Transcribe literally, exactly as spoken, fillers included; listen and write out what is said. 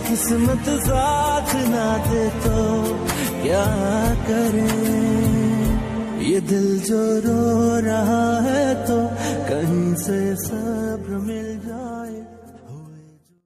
किस्मत साथ ना दे तो क्या करें। ये दिल जो रो रहा है तो कहीं से सब्र मिल जाए।